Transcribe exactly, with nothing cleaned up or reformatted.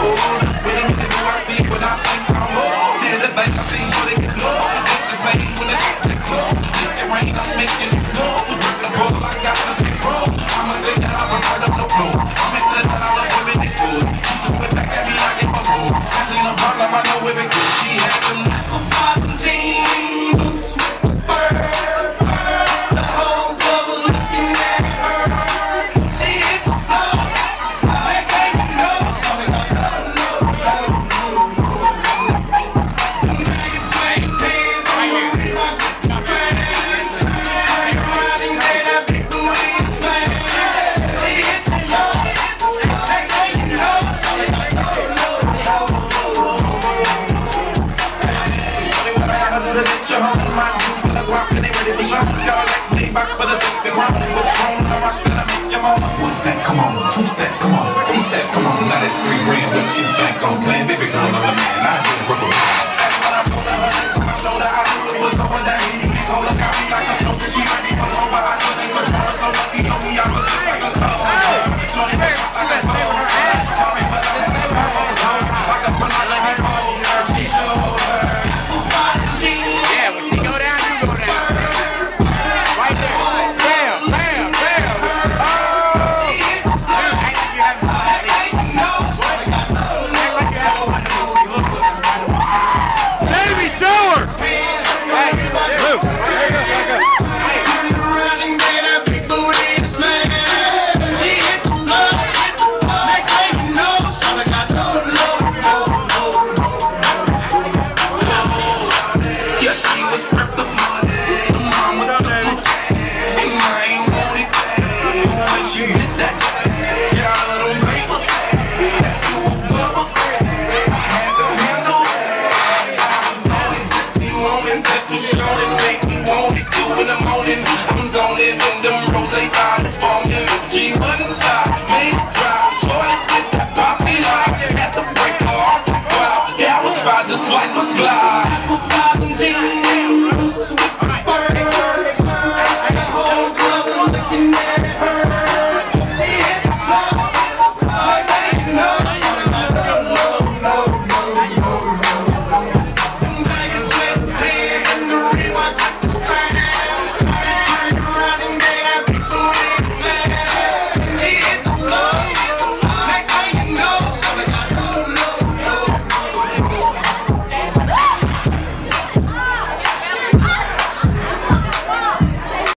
Wait a minute, do I see what I think I'm on? Yeah, the things I see, sure they get low. Think the same when it's hit the glow. If it rain, I'm making it snow. The ball, I got the big bro. I'ma say that I'm a part of no flow. I'm into that, I love women, they good. She threw it back at me, I gave her roll. Actually, I'm problem, I know where it goes. She had them bottom jean boots with the fur. The whole club was looking at her. She hit the floor. Next thing you know, something like that. The niggas swing pants, right here. We watch the strands. Turn around and get that big booty slam. She hit the floor. Next thing you know, something like that. To get your home, my juice for the guap, and they ready for show. Got a Lex Maybach for the six and round. Put drone on the rocks, then I make your mom. One step, come on. Two steps, come on. Three steps, come on. Now that's three grand. What you back on playing? Baby girl, I'm the man. I did work with that's when I pulled her next to my shoulder. I knew it was over that he didn't go look at me like a soldier. She ready for home, but I couldn't control her. So lucky on me, I was just like a dog. Johnny was like a dog.